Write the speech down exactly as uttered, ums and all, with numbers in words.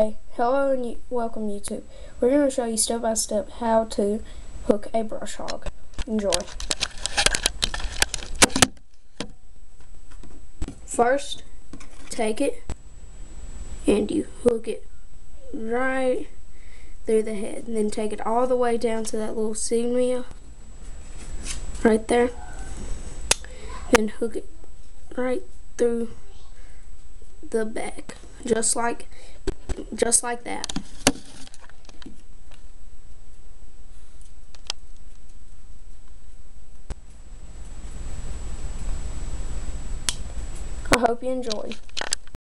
Hey, hello and you, welcome YouTube. We're going to show you step by step how to hook a brush hog. Enjoy. First, take it and you hook it right through the head. And then take it all the way down to that little signia right there. Then hook it right through the back, just like just like that. I hope you enjoyed.